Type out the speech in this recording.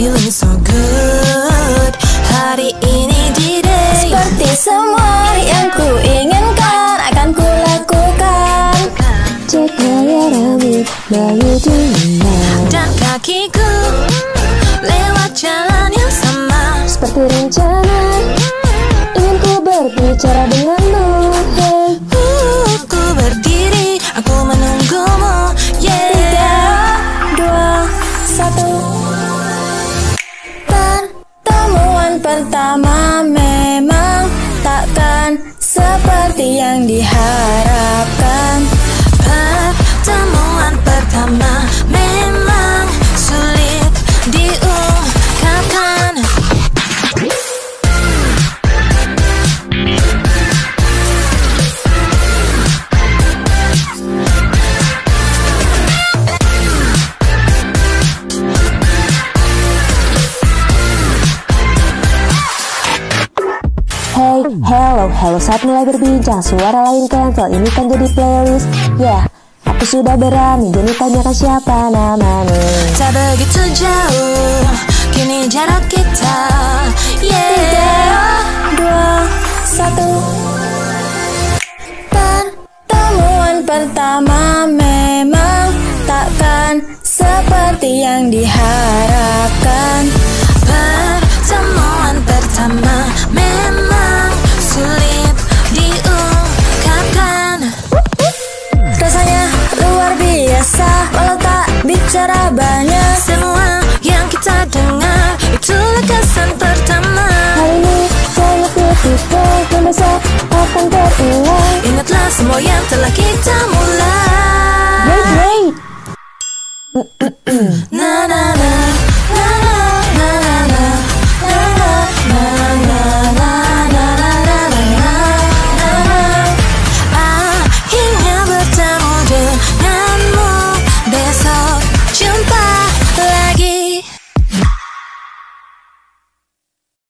feeling so good. Hari ini D-Day. Seperti semua yang ku inginkan akan ku lakukan. Cahaya rambut bayu dunia dan kakiku lewat jalan yang sama. Seperti rencana ingin ku berbicara denganmu. Hey, ku berdiri, aku menunggumu. Yeah. 3, 2, 1. Pertemuan pertama memang takkan seperti yang diharapkan. Pertemuan pertama memang sulit diungkapkan. Hey, hello, saat mulai berbincang. Suara lain cancel, ini kan jadi playlist. Ya, aku sudah berani, jadi tanyakan siapa namamu. Tak begitu jauh, kini jarak kita. Yeah. 3, 2, 1. Pertemuan pertama memang takkan seperti yang diharapkan. Pertemuan pertama memang sulit diungkapkan. Rasanya luar biasa, walau tak bicara banyak. Semua yang kita dengar itulah kesan pertama. Hari ini sangat beautiful, yang besok akan terulang. Ingatlah semua yang telah kita mulai. Wait.